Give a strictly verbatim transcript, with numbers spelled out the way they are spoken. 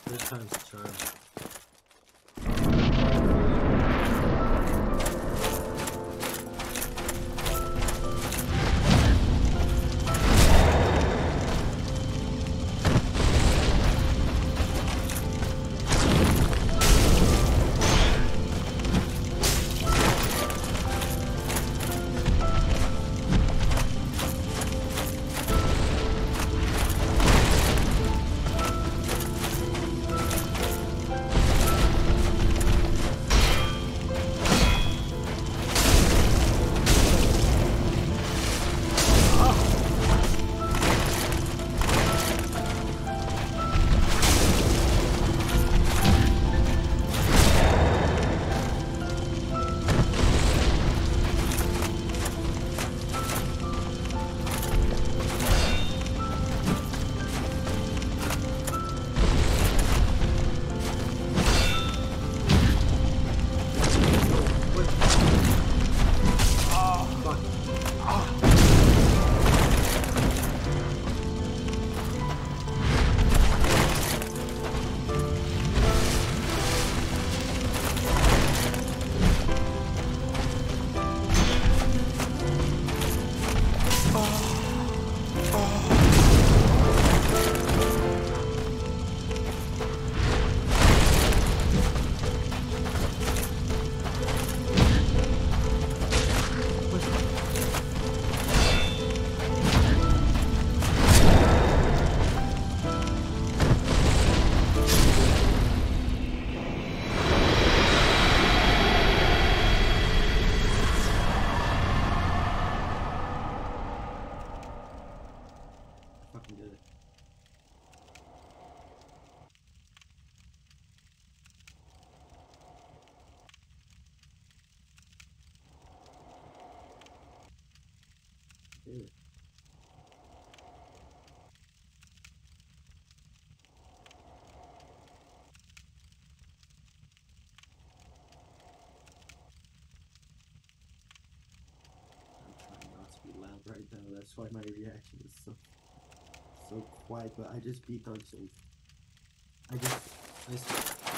Third time's a charm. Fucking did it. Did it. I'm trying not to be loud right now. That's why my reaction is so so quiet. But I just beat Dark Souls. I just I.